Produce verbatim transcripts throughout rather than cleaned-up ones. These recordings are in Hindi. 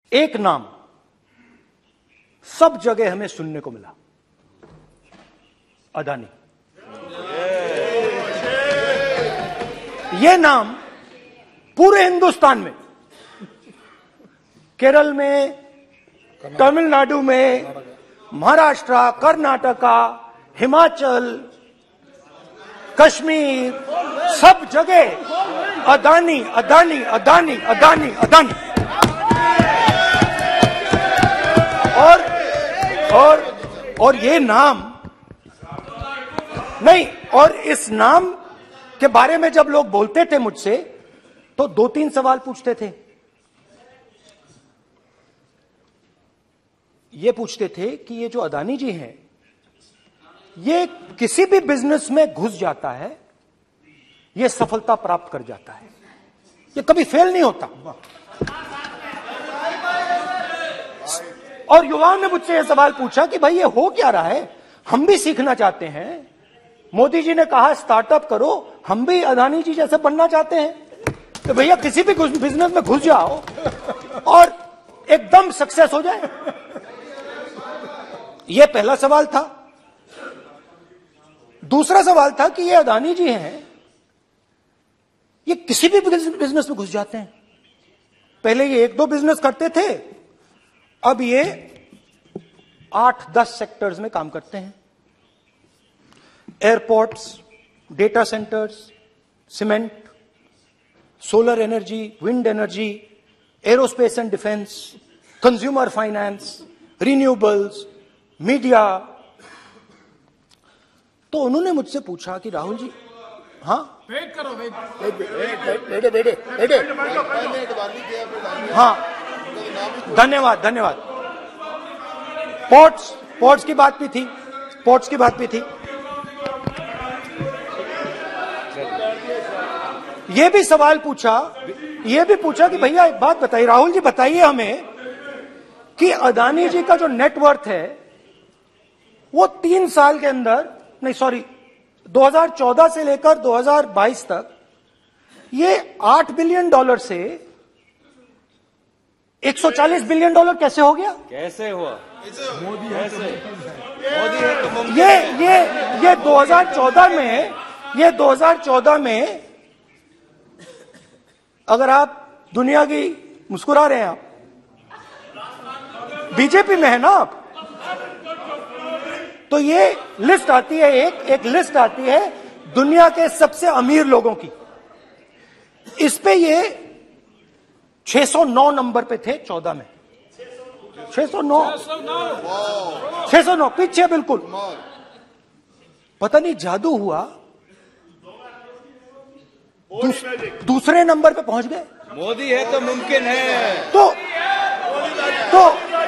एक नाम सब जगह हमें सुनने को मिला, अदानी। यह नाम पूरे हिंदुस्तान में, केरल में, तमिलनाडु में, महाराष्ट्र, कर्नाटका, हिमाचल, कश्मीर, सब जगह अदानी अदानी अदानी अदानी अदानी। और और और ये नाम नहीं, और इस नाम के बारे में जब लोग बोलते थे मुझसे तो दो तीन सवाल पूछते थे। ये पूछते थे कि ये जो अदानी जी हैं, ये किसी भी बिजनेस में घुस जाता है, ये सफलता प्राप्त कर जाता है, ये कभी फेल नहीं होता। और युवाओं ने मुझसे यह सवाल पूछा कि भाई ये हो क्या रहा है, हम भी सीखना चाहते हैं। मोदी जी ने कहा स्टार्टअप करो, हम भी अदानी जी जैसे बनना चाहते हैं। तो भैया किसी भी बिजनेस में घुस जाओ और एकदम सक्सेस हो जाए। यह पहला सवाल था। दूसरा सवाल था कि ये अदानी जी हैं, ये किसी भी बिजनेस में घुस जाते हैं। पहले ये एक दो बिजनेस करते थे, अब ये आठ दस सेक्टर्स में काम करते हैं। Airports, data centres, cement, solar energy, wind energy, aerospace and defence, consumer finance, renewables, media. तो उन्होंने मुझसे पूछा कि राहुल जी, हाँ वेट करो, वेट बेटे बेटे बेटे हाँ, धन्यवाद धन्यवाद। पोर्ट्स पोर्ट्स की बात भी थी, पोर्ट्स की बात भी थी। ये भी सवाल पूछा, ये भी पूछा कि भैया एक बात बताइए, राहुल जी बताइए हमें कि अदानी जी का जो नेटवर्थ है वो तीन साल के अंदर, नहीं सॉरी दो हज़ार चौदह से लेकर दो हज़ार बाईस तक ये आठ बिलियन डॉलर से एक सौ चालीस बिलियन डॉलर कैसे हो गया? कैसे हुआ? मोदी कैसे? मोदी है तो मुमकिन ये है। ये ये दो हज़ार चौदह में ये दो हज़ार चौदह में अगर आप दुनिया की, मुस्कुरा रहे हैं आप, बीजेपी में है ना आप, तो ये लिस्ट आती है, एक एक लिस्ट आती है दुनिया के सबसे अमीर लोगों की। इस पे ये छह सौ नौ नंबर पे थे चौदह में, छह सौ नौ छह सौ नौ पीछे बिल्कुल। पता नहीं जादू हुआ, दूस, दूसरे नंबर पे पहुंच गए। मोदी है तो मुमकिन है। तो तो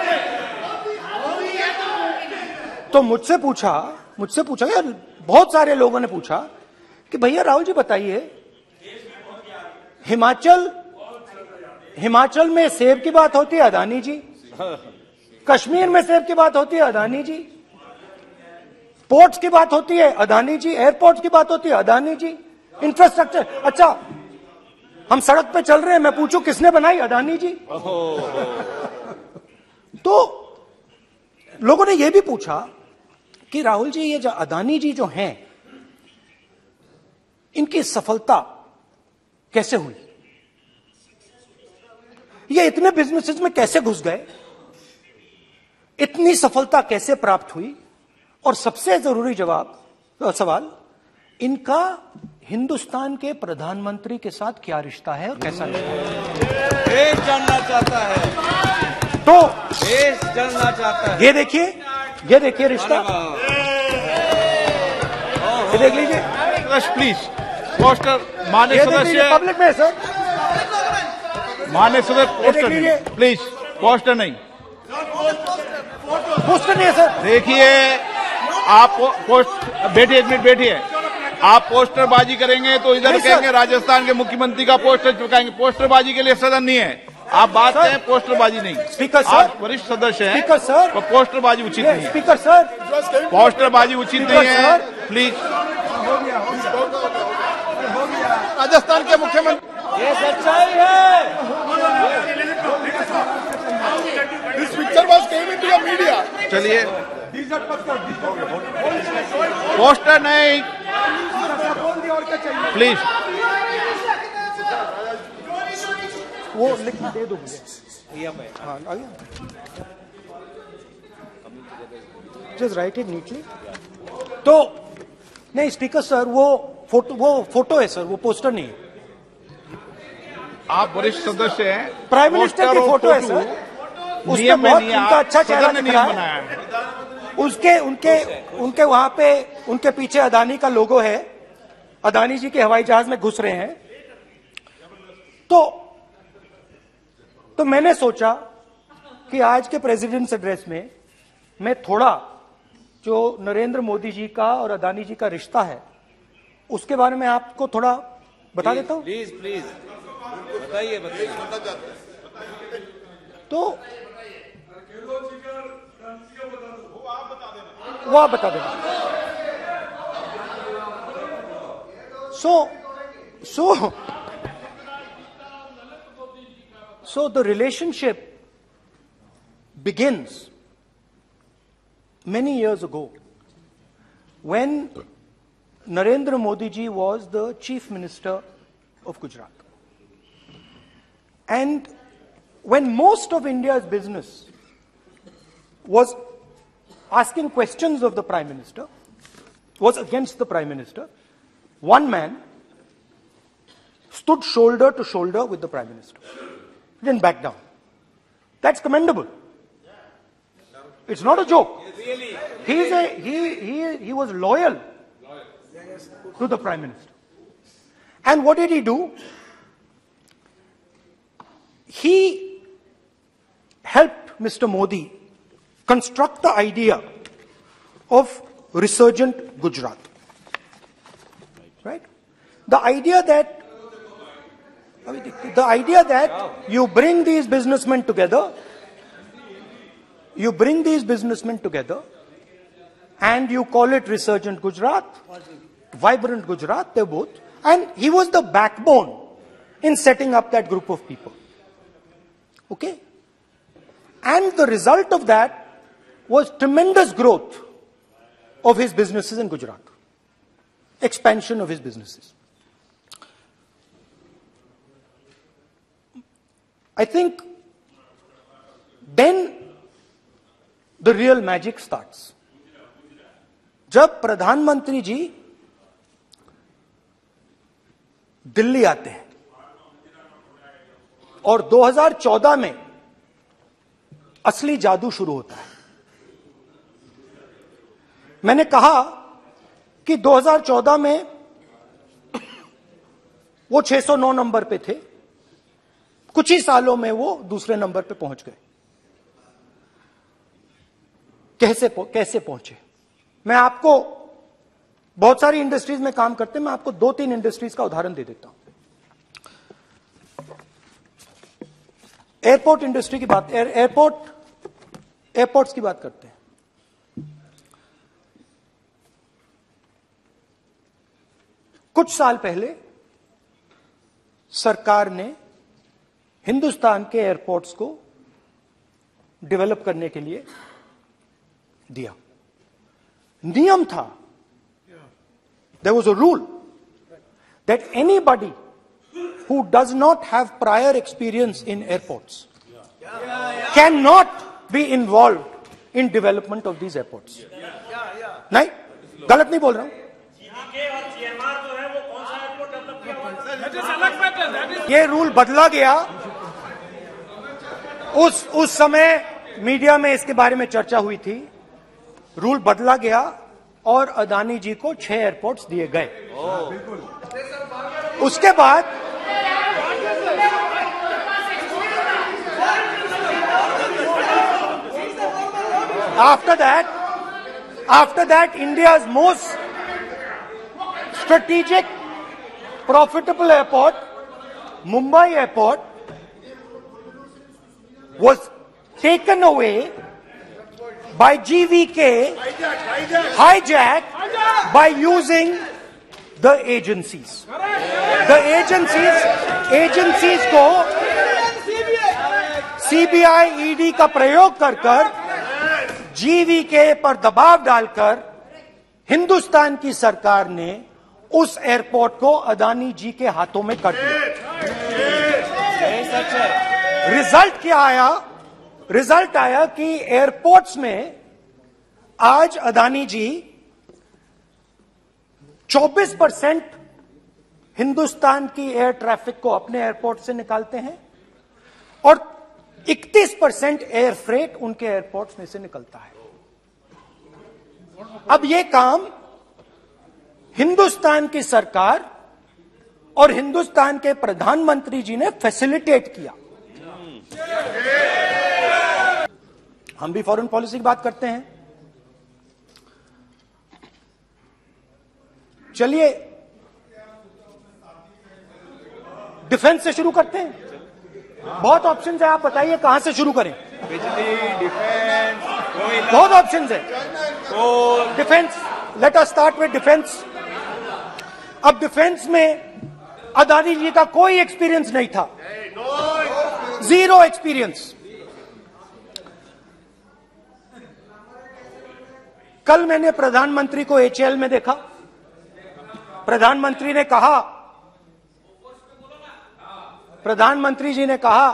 तो मुझसे पूछा मुझसे पूछा यार, बहुत सारे लोगों ने पूछा कि भैया राहुल जी बताइए, हिमाचल हिमाचल में सेब की बात होती है अदानी जी, कश्मीर में सेब की बात होती है अदानी जी, पोर्ट्स की बात होती है अदानी जी, एयरपोर्ट्स की बात होती है अदानी जी, इंफ्रास्ट्रक्चर, अच्छा हम सड़क पे चल रहे हैं, मैं पूछूं किसने बनाई? अदानी जी। तो लोगों ने यह भी पूछा कि राहुल जी ये जो अदानी जी जो हैं, इनकी सफलता कैसे हुई, ये इतने बिजनेसेस में कैसे घुस गए, इतनी सफलता कैसे प्राप्त हुई, और सबसे जरूरी जवाब सवाल, इनका हिंदुस्तान के प्रधानमंत्री के साथ क्या रिश्ता है और कैसा रिश्ता है? देश जानना चाहता है, तो देश जानना चाहता है। ये देखिए, ये देखिए रिश्ता, ये देख लीजिए। प्लीज पोस्टर माननीय सदस्य, पब्लिक में सर, माननीय सदस्य पोस्टर लीजिए। नहीं, प्लीज पोस्टर नहीं, पोस्टर नहीं है सर। देखिए आप पोस्ट, बैठिए एक मिनट बैठिए। आप पोस्टरबाजी करेंगे तो इधर नहीं सर। कहेंगे राजस्थान के मुख्यमंत्री का पोस्टर चिपकाएंगे। पोस्टरबाजी के लिए सदन नहीं है, आप बात करें, पोस्टरबाजी नहीं। स्पीकर सर, आप वरिष्ठ सदस्य हैं, स्पीकर सर, तो पोस्टरबाजी उचित नहीं है। स्पीकर सर, पोस्टरबाजी उचित नहीं है, प्लीज। राजस्थान के मुख्यमंत्री, ये सच्चाई है। चलिए, पोस्टर नहीं, प्लीज। वो लिख दे दो मुझे। हाँ, आ गया। Just write it neatly. तो नहीं स्पीकर सर, वो फोटो वो फोटो है सर, वो पोस्टर नहीं है। आप वरिष्ठ सदस्य हैं, प्राइम मिनिस्टर की फोटो है सर, उसमें बहुत उनका अच्छा चेहरा दिख रहा है। उसके उनके उनके वहां पे उनके पीछे अदानी का लोगो है, अदानी जी के हवाई जहाज में घुस रहे हैं। तो तो मैंने सोचा कि आज के प्रेसिडेंट्स एड्रेस में मैं थोड़ा जो नरेंद्र मोदी जी का और अदानी जी का रिश्ता है उसके बारे में आपको थोड़ा बता देता हूं। प्लीज प्लीज बताइए बताइए। तो वो आप बता देना। So so so the relationship begins many years ago when Narendra Modi ji was the chief minister of Gujarat. And when most of India's business was asking questions of the Prime Minister, was against the Prime Minister, one man stood shoulder to shoulder with the Prime Minister. He didn't back down. That's commendable. It's not a joke. He's a, he, he, he was loyal to the Prime Minister. And what did he do? He helped Mister Modi construct the idea of resurgent Gujarat. Right? The idea that I mean, the idea that you bring these businessmen together, you bring these businessmen together and you call it resurgent Gujarat, vibrant Gujarat, they're both. And he was the backbone in setting up that group of people. Okay? And the result of that was tremendous growth of his businesses in Gujarat. Expansion of his businesses. I think then the real magic starts. जब प्रधानमंत्री जी दिल्ली आते हैं और दो हज़ार चौदह में असली जादू शुरू होता है। मैंने कहा कि दो हज़ार चौदह में वो छह सौ नौ नंबर पे थे, कुछ ही सालों में वो दूसरे नंबर पे पहुंच गए। कैसे कैसे पहुंचे? मैं आपको, बहुत सारी इंडस्ट्रीज में काम करते हैं, मैं आपको दो तीन इंडस्ट्रीज का उदाहरण दे देता हूं। एयरपोर्ट इंडस्ट्री की बात, एयर, एयरपोर्ट एयरपोर्ट्स की बात करते हैं। कुछ साल पहले सरकार ने हिंदुस्तान के एयरपोर्ट्स को डेवलप करने के लिए दिया। नियम था, there was a rule that anybody who does not have prior experience in airports cannot be involved in development of these airports. नहीं, गलत नहीं बोल रहा हूं। ये रूल बदला गया। उस उस समय मीडिया में इसके बारे में चर्चा हुई थी। रूल बदला गया और अदानी जी को छह एयरपोर्ट्स दिए गए। उसके बाद after that after that India's most strategic profitable airport, Mumbai airport, was taken away by G V K, hijacked by using the agencies. The agencies, agencies को C B I, E D का प्रयोग कर कर जीवीके पर दबाव डालकर हिंदुस्तान की सरकार ने उस एयरपोर्ट को अदानी जी के हाथों में कर दिया। यही सच है। रिजल्ट क्या आया? रिजल्ट आया कि एयरपोर्ट्स में आज अदानी जी चौबीस परसेंट हिंदुस्तान की एयर ट्रैफिक को अपने एयरपोर्ट से निकालते हैं और इकतीस परसेंट एयर फ्रेट उनके एयरपोर्ट्स में से निकलता है। अब यह काम हिंदुस्तान की सरकार और हिंदुस्तान के प्रधानमंत्री जी ने फैसिलिटेट किया। हम भी फॉरेन पॉलिसी की बात करते हैं। चलिए डिफेंस से शुरू करते हैं। बहुत ऑप्शंस है, आप बताइए कहां से शुरू करें। बिजली, डिफेंस, कोयला, बहुत ऑप्शंस है। Coal, defence, let us start with defence. अब डिफेंस में अदानी जी का कोई एक्सपीरियंस नहीं था, जीरो एक्सपीरियंस। कल मैंने प्रधानमंत्री को एचएएल में देखा। प्रधानमंत्री ने कहा प्रधानमंत्री जी ने कहा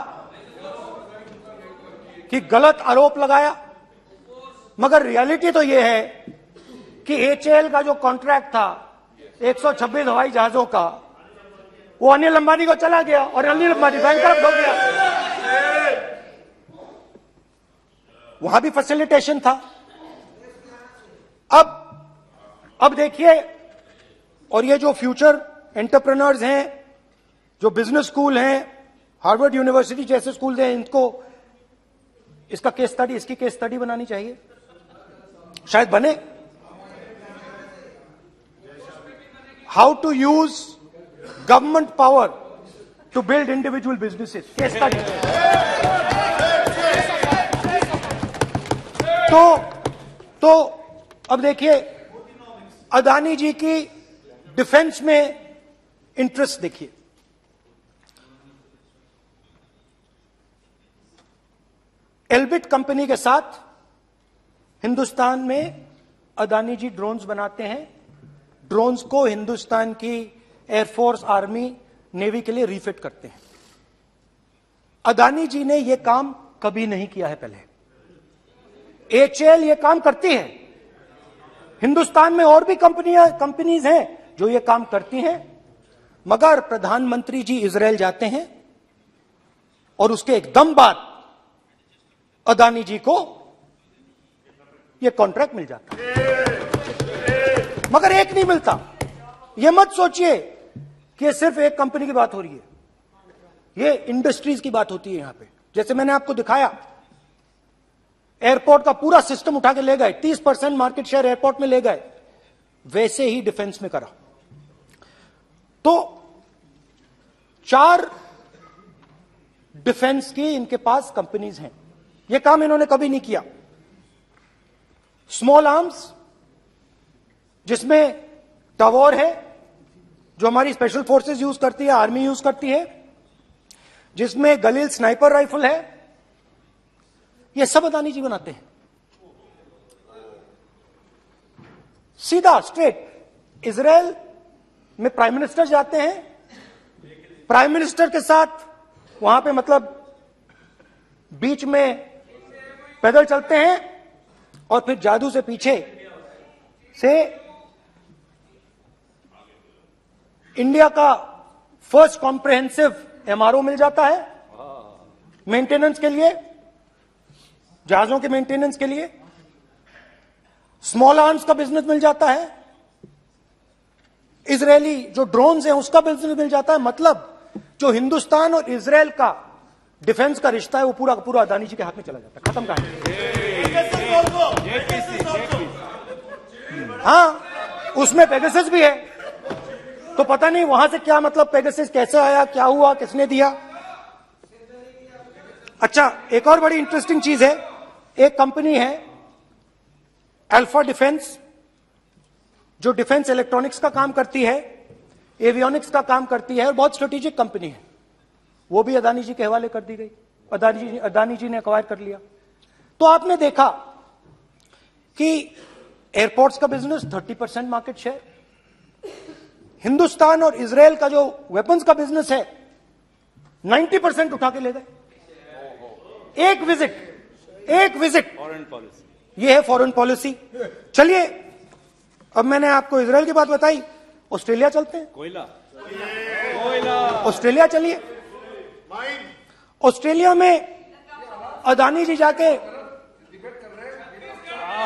कि गलत आरोप लगाया, मगर रियलिटी तो यह है कि एचएएल का जो कॉन्ट्रैक्ट था एक सौ छब्बीस हवाई जहाजों का, वो अनिल अंबानी को चला गया और अनिल अंबानी बैंकरप्ट हो गया। वहां भी फैसिलिटेशन था। अब अब देखिए, और ये जो फ्यूचर एंटरप्रेन्योर्स हैं, जो बिजनेस स्कूल हैं, हार्वर्ड यूनिवर्सिटी जैसे स्कूल हैं, इनको इसका केस स्टडी इसकी केस स्टडी बनानी चाहिए, शायद बने। How to use government power to build individual businesses, case study. तो तो अब देखिए, अदानी जी की डिफेंस में इंटरेस्ट देखिए। एल्बिट कंपनी के साथ हिंदुस्तान में अदानी जी ड्रोन्स बनाते हैं। ड्रोन्स को हिंदुस्तान की एयरफोर्स, आर्मी, नेवी के लिए रिफिट करते हैं। अदानी जी ने यह काम कभी नहीं किया है पहले। एचएएल यह काम करती है। हिंदुस्तान में और भी कंपनियां कंपनीज हैं जो ये काम करती हैं, मगर प्रधानमंत्री जी इजराइल जाते हैं और उसके एकदम बाद अदानी जी को ये कॉन्ट्रैक्ट मिल जाता है। मगर एक नहीं मिलता। ये मत सोचिए कि ये सिर्फ एक कंपनी की बात हो रही है, ये इंडस्ट्रीज की बात होती है यहां पे। जैसे मैंने आपको दिखाया, एयरपोर्ट का पूरा सिस्टम उठा के ले गए, तीस परसेंट मार्केट शेयर एयरपोर्ट में ले गए, वैसे ही डिफेंस में करा। तो चार डिफेंस की इनके पास कंपनीज हैं। यह काम इन्होंने कभी नहीं किया। स्मॉल आर्म्स, जिसमें टवॉर है जो हमारी स्पेशल फोर्सेस यूज करती है, आर्मी यूज करती है, जिसमें गलील स्नाइपर राइफल है, यह सब अदानी जी बनाते हैं। सीधा स्ट्रेट इजराइल में प्राइम मिनिस्टर जाते हैं, प्राइम मिनिस्टर के साथ वहां पे मतलब बीच में पैदल चलते हैं और फिर जादू से पीछे से इंडिया का फर्स्ट कॉम्प्रिहेंसिव एमआरओ मिल जाता है मेंटेनेंस के लिए, जहाजों के मेंटेनेंस के लिए। स्मॉल आर्म्स का बिजनेस मिल जाता है, इजरायली जो ड्रोन्स हैं उसका बिजनेस मिल जाता है। मतलब जो हिंदुस्तान और इजराइल का डिफेंस का रिश्ता है वो पूरा पूरा अदानी जी के हाथ में चला जाता है। खत्म कहानी। हाँ, उसमें पेगासस भी है, तो पता नहीं वहां से क्या मतलब पेगासस कैसे आया, क्या हुआ, किसने दिया। अच्छा, एक और बड़ी इंटरेस्टिंग चीज है, एक कंपनी है अल्फा डिफेंस, जो डिफेंस इलेक्ट्रॉनिक्स का काम करती है, एवियोनिक्स का काम करती है, और बहुत स्ट्रेटेजिक कंपनी है। वो भी अदानी जी के हवाले कर दी गई, अदानी जी अदानी जी ने एक्वायर कर लिया। तो आपने देखा कि एयरपोर्ट्स का बिजनेस तीस परसेंट मार्केट शेयर, हिंदुस्तान और इजराइल का जो वेपन्स का बिजनेस है नब्बे परसेंट उठा के ले गए। एक विजिट, एक विजिट, फॉरेन पॉलिसी, ये है फॉरेन पॉलिसी। चलिए, अब मैंने आपको इजराइल की बात बताई, ऑस्ट्रेलिया चलते हैं। कोयला, कोयला, ऑस्ट्रेलिया चलिए। ऑस्ट्रेलिया में अदानी जी जाके